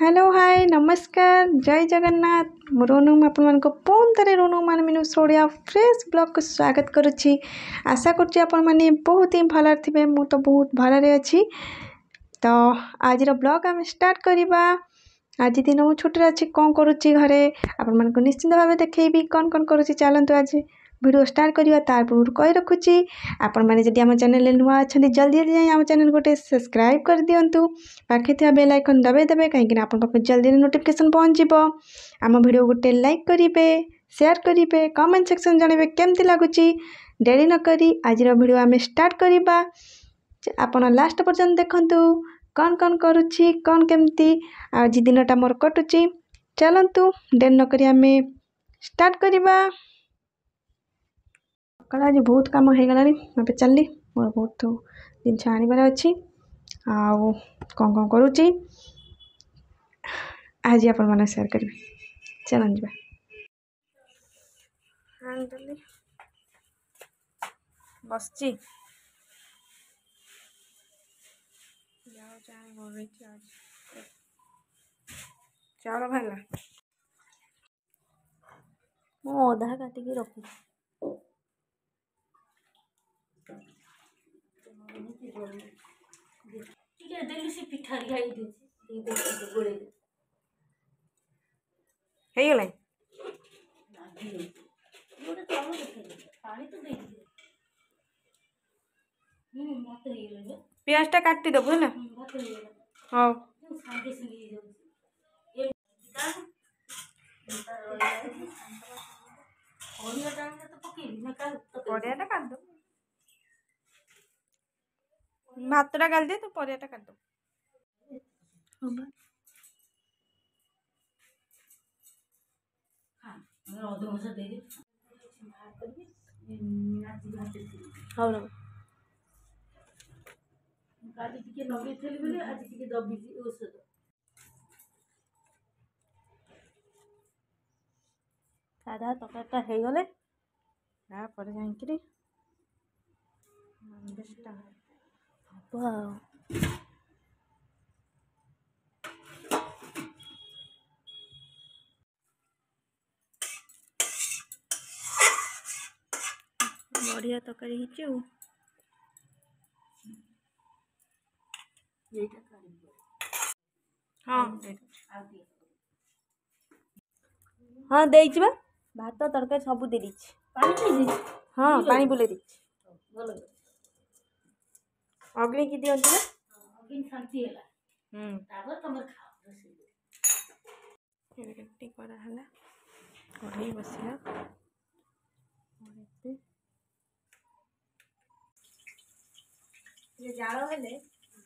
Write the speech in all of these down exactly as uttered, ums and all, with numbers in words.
Hello hi नमस्कार जय जगन्नाथ मु रोनू आपण मानक पुणी थे रोनू मान मीनू सोड़िया फ्रेश ब्लॉग को स्वागत करुच्ची। आशा करुच्ची आपण माने बहुत ही भल थे मु तो बहुत भल अच्छी। तो आज ब्लॉग आम स्टार्ट करवा। आज दिन मु छुट्टी अच्छी कौन करुच्ची घरे आपण मानक निश्चिंत भाव देखी कौन कौन करुच्ची चलतु आज वीडियो स्टार्ट करवा। तार पूर्व कही रखुची आपण मैंने जदि आम चैनल नुआ अच्छा जल्दी जल्दी जाए आम चैनल गोटे सब्सक्राइब कर दिंतु पाखे थी बेल आइकन दबाई देवे कहीं आप जल्दी नोटिफिकेशन पहुँच आम वीडियो गोटे लाइक करेंगे शेयर करेंगे कमेंट सेक्शन जनइबे केमती लगुच। डेरी नक आज वीडियो आम स्टार्ट करवा। आपण लास्ट पर्यंत देखंतु कौन कौन करुच्ची कौन केमती आज दिनटा मोर कटुची। चलतु डेरी नक आम स्टार्ट करवा। सकाल आज बहुत कम हो गलानी मैं चलली मोर बहुत जिन आनबार अच्छी आउ कौन कौन करुच्ची आज आपण मैंने शेयर करी। चलन जा बस चावल भागला मु अधा काटिकी रखी ହେଇଗଲା पियाज टा काटी देबो है ना। हां परियाटा काट दो भातटा गाल दे तो परियाटा काट दो। हाँ काली टिके लगे थेली बोले आज टिके दबी औषध सादा तकाटा हे गले या पर जांकरी नंदेस्टा हबा बढ़िया तकारी हिचे ओ हाँ हाँ दे भात तरकारी सब दे हाँ पानी बुले दी अग्नि की दियंती ना कढ़ई बसिला ये जाल हेले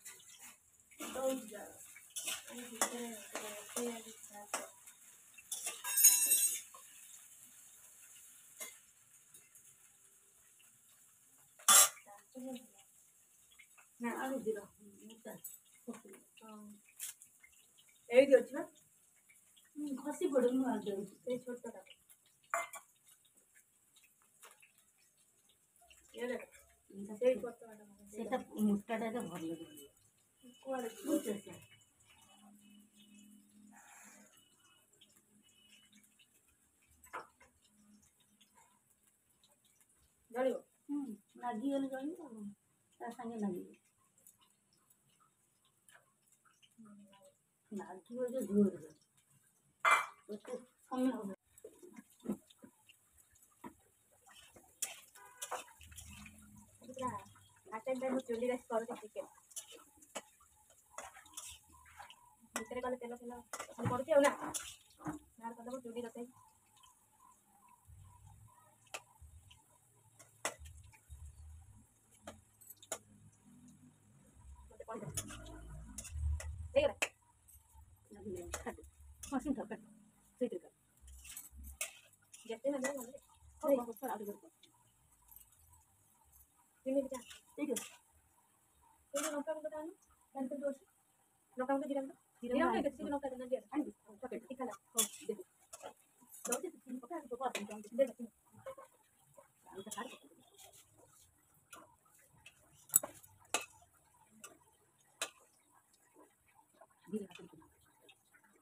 ना आलू दिलो एई दियो छ खसी पड़े मु आ दे ए छोटा ये ले से छोटा सेटा मुट्टाटा रे भर लगे कोआले बुझे से जलियो हम लागी गले जलियो ता संगे लागी लागी हो जो जोर तो समय हो आटे में चुली रस कर चिकन भीतर कले तेल तेल पड़ती हो ना बाहर कर दबो चुली रस मशीन था कट सही तरीका जैसे ना मैं और बहुत सारा आलू कर तीन बजा ठीक है तो नौका को बताना कान पे दोस्त नौका को जिरम जिरम के किसी नौका देना दिया हां पकड़ ठीक है हो देखो दो से तीन पकड़ तो बात हम दे देते हैं तो काट धीरे हाथ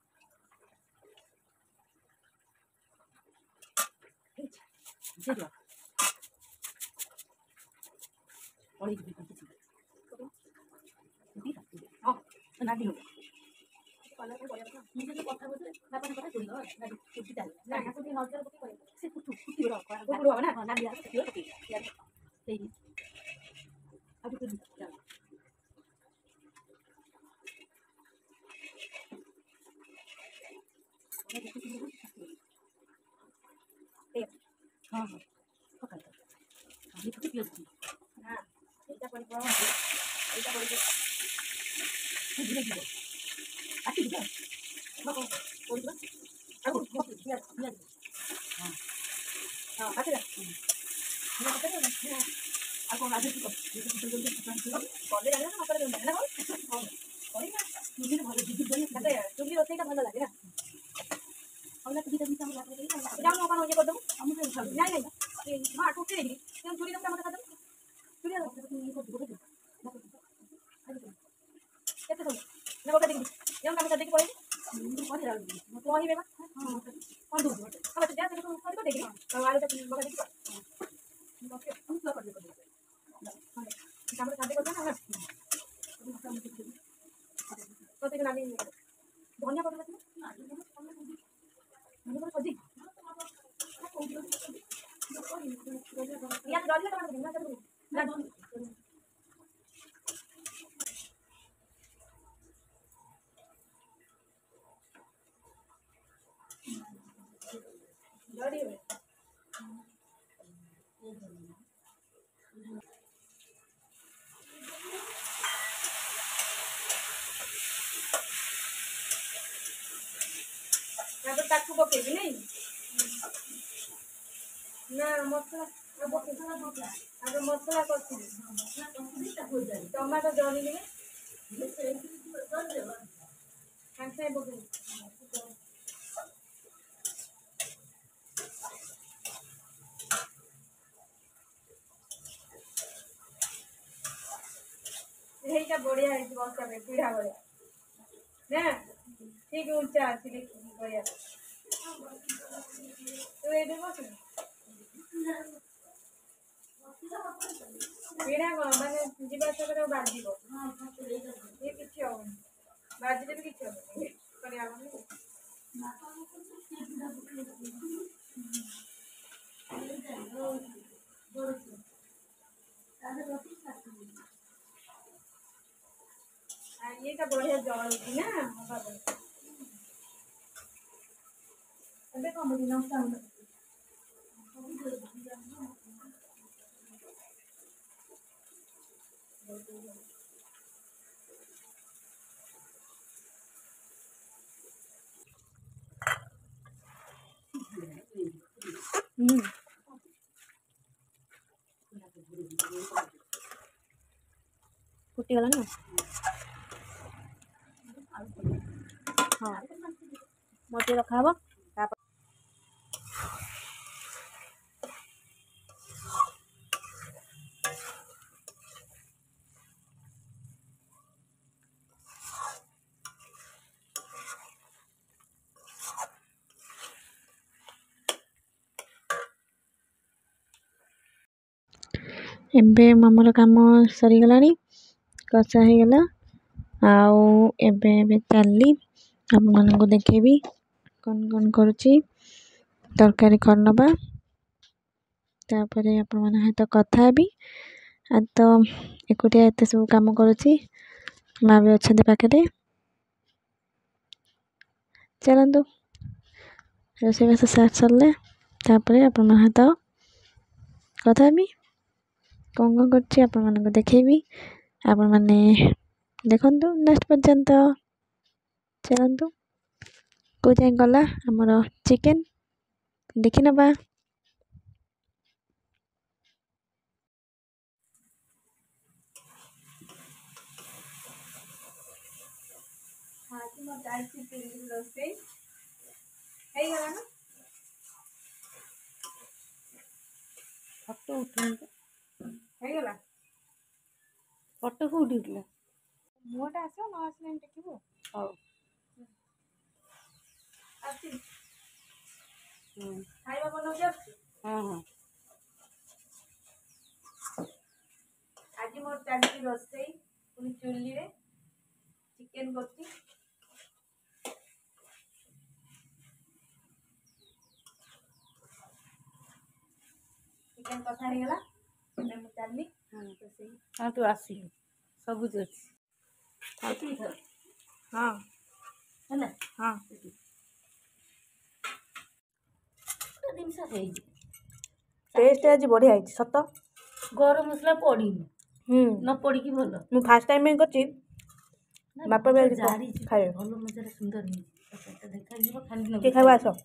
टमाटो जड़ी यहीटा बढ़िया है बस्ता में पीढ़ा बढ़िया ना ठीक उच्चा अच्छी बढ़िया तू ये बस पीढ़ा कौन मैंने जीवा आसा बाजिब ये किसी हम बाजिले भी किसी हम ये का बढ़िया जल होती ना अबे कम होती ना उसका हम्म फुटी गला ना हाँ मोटे रखा हब एबे ममर काम सरीगला कषा हो गला आउ एबे एबे चली आप मानक देखेबी कौन कौन करुच्ची तरकारी कर नबा तापरे आपण मन सहित कथा हेबी आ तो एकुटिया एते सब काम करुच्ची माँ भी अच्छा पाखे चलतु रोषेईबास साथ सरले तापरे आपण मन सहित कथा हेबी कौन कौन कर आपण मानक देखेबी आपण माने देखंतु नेक्स्ट पर्यंत चलतु को जाए गला हमर चिकेन देखि नबा फोटो उठला फोटो को उठला मोटा आसो न आसले देखिबो हां आसी हम्म खाइबा बनो जाछ हां हां चलती रोसई पुणी चुल्ली रे चिकेन करती चिकेन कथा हो गला मैं चलनी हां रोसई हां तू आसी सब कुछ अच्छी हां है ना हां जिनस टेस्ट आज बढ़िया है सत गरम मसला पड़ी न पड़ी कि भल मु फर्स्ट टाइम में करछि बापा बे खाए भल मजा सुंदर नहीं तो देखा जीव खाली के खावा आसो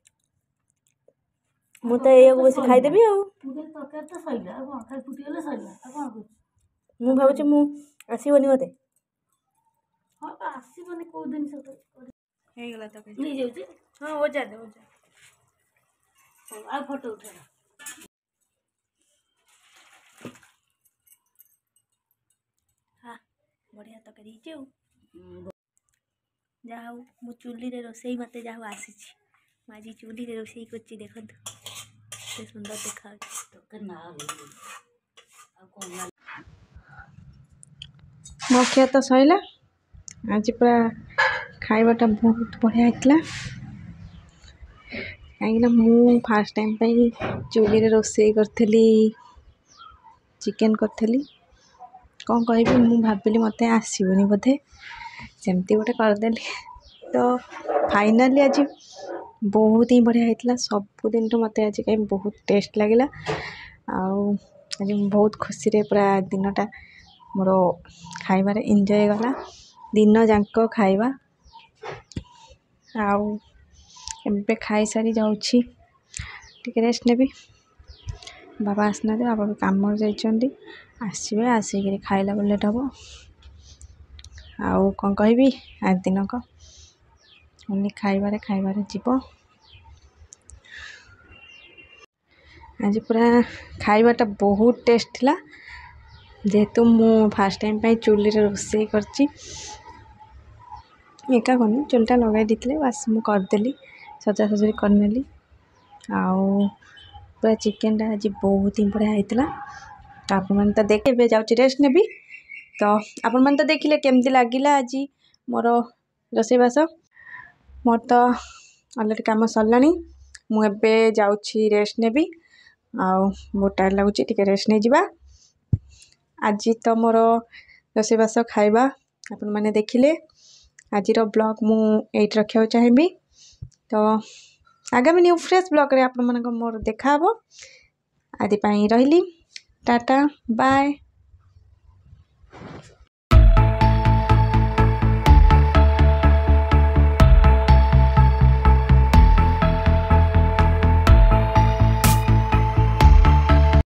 मु तो एगो बस खाई देबी आ मुझे तरकारी तो सइला अब खाली फुटी गेले सइला अब कोन कर मु भाबुछि मु आसीबनी मते हां तो आसीबनी को दिन से हे गेला तो नहीं जाउछि हां हो जा दे हो जा आ फोटो उठा हाँ बढ़िया तो करी जहा मु चुली रे रोसई मते जहा आसी माजी चुली रे रोसई करछि देखंतु से सुंदर देखा तो ना मुख्य तो सइला आज पूरा खाइबाटा बहुत बढ़िया होता कहीं मु फास्ट टाइम पे चुली रे रोसई करथली चिकेन करथली कौन कहि मु भाबिली मते आसीबनी बोधे सेमती गोटे करदेली तो फाइनली आज बहुत ही बढ़िया होता सबुदिन तो मत आज कहीं बहुत टेस्ट लगे आज बहुत खुशी रे पूरा दिनटा मोर खाइबार एंजॉय गला दिन जाक खाइबा आउ एबे खाई सारी जाउछि टिके रेस्ट नेबी बाबा आसना बाबा भी काम जाइछन्ती आसबे आसिक खाइला लेट हम आउ कौन कहबी आज दिन को ओनली खाइबारे खाइबारे जीव आज पूरा खाइबाटा बहुत टेस्ट थिला जेहेतु मु फास्ट टाइम पे चुली रे रोसई करछि एका कोनी चुलटा लगाई दिथले बस मु करदेली सजा सजरी करनेली आउ पूरा चिकेन टा आज बहुत ही बढ़िया होता आप मन तो देखे जाऊँ रेस्ट नेबी तो आपण मन तो देखिले केमती लागिला आज मोर रोसईबास मोर तो अलरेडी काम सरलानी मु एबे जाऊँ रेस्ट नेबी आउ बहुत टायर लगुच टिके रेस्ट नहीं जिबा आज तो मोर रोसईबास खाइबा आपण माने देखिले आज ब्लॉग मु एट रखा चाहिए तो आगामी न्यू फ्रेश ब्लॉग रे आपण मानक मोर देखा हबो आदि पई रहिली टाटा बाय।